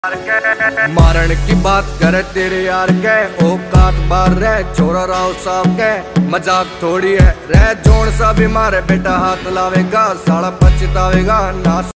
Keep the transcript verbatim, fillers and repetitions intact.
मारण की बात करे तेरे यार के औकात बार रहे छोरा राव साहब के मजाक थोड़ी है रह जोन सा भी मारे बेटा हाथ लावेगा साला पछतावेगा ना।